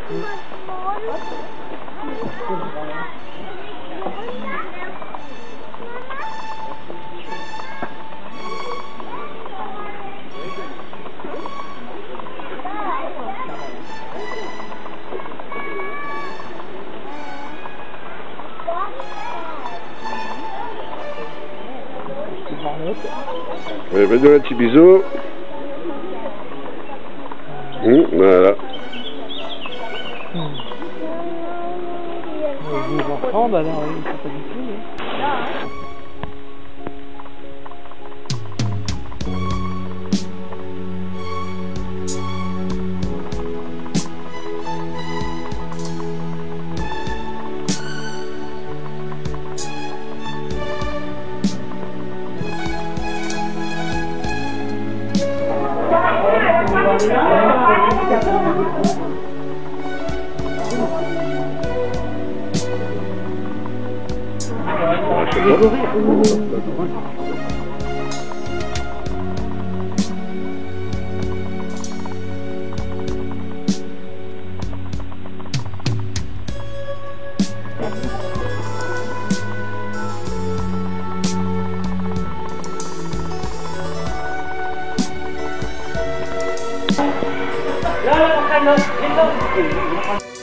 Ouais, va donner un petit bisou. Voilà. Les enfants, bah non, ils sont pas du tout. Là,